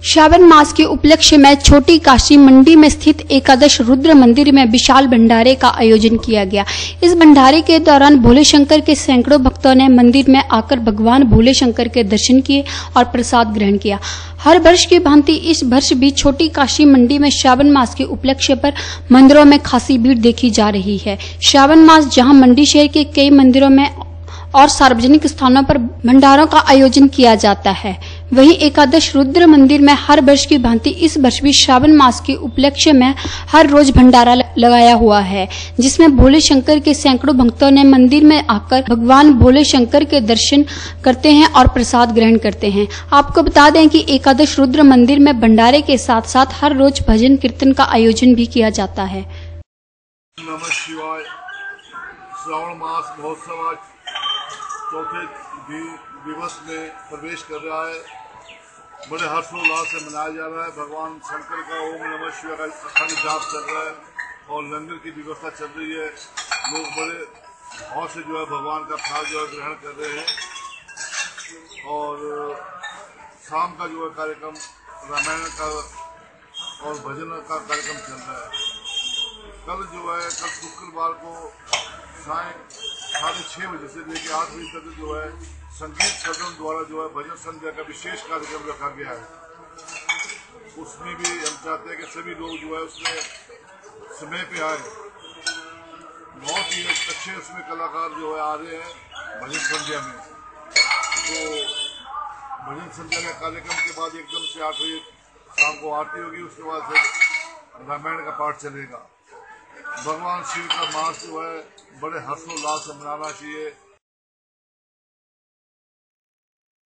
श्रावण मास के उपलक्ष्य में छोटी काशी मंडी में स्थित एकादश रुद्र मंदिर में विशाल भंडारे का आयोजन किया गया। इस भंडारे के दौरान भोले शंकर के सैकड़ों भक्तों ने मंदिर में आकर भगवान भोले शंकर के दर्शन किए और प्रसाद ग्रहण किया। हर वर्ष की भांति इस वर्ष भी छोटी काशी मंडी में श्रावण मास के उपलक्ष्य पर मंदिरों में खासी भीड़ देखी जा रही है। श्रावण मास जहां मंडी शहर के कई मंदिरों में और सार्वजनिक स्थानों पर भंडारों का आयोजन किया जाता है, वहीं एकादश रुद्र मंदिर में हर वर्ष की भांति इस वर्ष भी श्रावण मास के उपलक्ष्य में हर रोज भंडारा लगाया हुआ है, जिसमें भोले शंकर के सैकड़ों भक्तों ने मंदिर में आकर भगवान भोले शंकर के दर्शन करते हैं और प्रसाद ग्रहण करते हैं। आपको बता दें कि एकादश रुद्र मंदिर में भंडारे के साथ साथ हर रोज भजन कीर्तन का आयोजन भी किया जाता है। नमः शिवाय। श्रावण मास महोत्सव आज चौथे दिवस में प्रवेश कर रहा है। बड़े हर्षोल्लास से मनाया जा रहा है। भगवान शंकर का ओम नमः शिवाय का अखंड जाप चल रहा है और लंगर की व्यवस्था चल रही है। लोग बड़े भाव से जो है भगवान का प्रसाद जो है ग्रहण कर रहे हैं और शाम का जो है कार्यक्रम रामायण का और भजन का कार्यक्रम चल रहा है। कल शुक्रवार को साय 6:30 बजे से लेकर 8 बजे तक जो है संगीत सदन द्वारा जो है भजन संध्या का विशेष कार्यक्रम रखा गया है। उसमें भी हम चाहते हैं कि सभी लोग जो है उसमें समय पे आए। बहुत ही अच्छे उसमें कलाकार जो है आ रहे हैं भजन संध्या में। तो भजन संध्या का कार्यक्रम के बाद एकदम से 8 बजे शाम को आरती होगी। उसके बाद फिर रामायण का पाठ चलेगा। भगवान शिव का मास जो है बड़े हर्षोल्लास से मनाना चाहिए।